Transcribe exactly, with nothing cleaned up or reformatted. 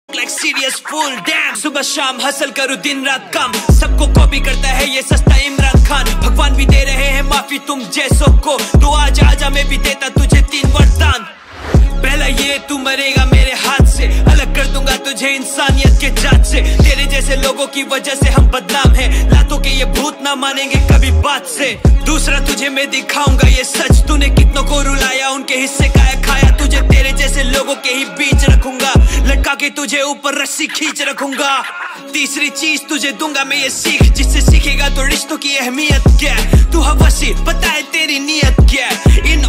like serious fool damn। सुबह शाम hustle करूँ दिन रात काम, सबको कॉपी करता है ये सस्ता इमरान खान। भगवान भी दे रहे हैं माफी तुम जैसों को, तो आज आजा मैं भी देता तुझे तीन वरदान। पहला ये तू मरेगा मेरे हाथ से, अलग कर दूंगा तुझे इंसानियत के जात से। तेरे जैसे लोगों की वजह से हम बदनाम हैं, लातों के ये भूत ना मानेंगे कभी बात से। दूसरा तुझे मैं दिखाऊंगा ये सच, तूने कितनों को रुलाया उनके हिस्से का खाया। तुझे तेरे जैसे लोगों के ही बीच रखूंगा, लटका के तुझे ऊपर रस्सी खींच रखूंगा। तीसरी चीज तुझे दूंगा मैं ये सीख, जिससे सीखेगा तो रिश्तों की अहमियत क्या है। तू हवसी पता है तेरी नीयत क्या है, इन